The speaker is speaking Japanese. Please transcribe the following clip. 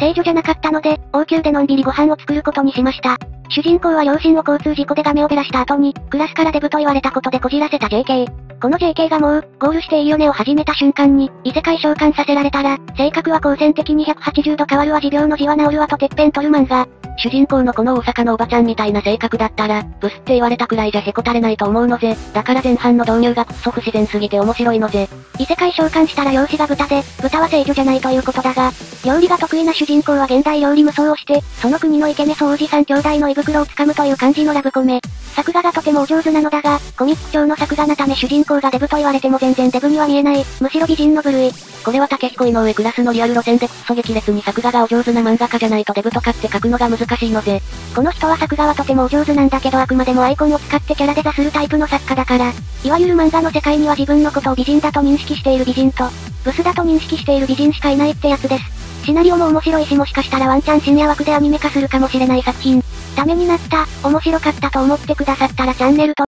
聖女じゃなかったので、王宮でのんびりご飯を作ることにしました。主人公は両親を交通事故でガメを照らした後に、クラスからデブと言われたことでこじらせた JK。この JK がもう、ゴールしていいよねを始めた瞬間に、異世界召喚させられたら、性格は好戦的に180度変わるわ持病の字は治るわとてっぺん取る漫画。 主人公のこの大阪のおばちゃんみたいな性格だったら、ブスって言われたくらいじゃへこたれないと思うのぜ。だから前半の導入がくっそ不自然すぎて面白いのぜ。 異世界召喚したら容姿が豚で、豚は聖女じゃないということだが、料理が得意な主人公は現代料理無双をして、その国のイケメソおじさん兄弟の胃袋をつかむという感じのラブコメ。作画がとてもお上手なのだが、コミック調の作画なため主人公がデブと言われても全然デブには見えない、むしろ美人の部類。 これは竹彦井上クラスのリアル路線でくっそ激烈に作画がお上手な漫画家じゃないとデブとかって書くのが難しいのぜ。 この人は作画はとてもお上手なんだけどあくまでもアイコンを使ってキャラデザするタイプの作家だから、いわゆる漫画の世界には自分のことを美人だと認識している美人と、ブスだと認識している美人しかいないってやつです。シナリオも面白いしもしかしたらワンチャン深夜枠でアニメ化するかもしれない作品。ためになった、面白かったと思ってくださったらチャンネル登録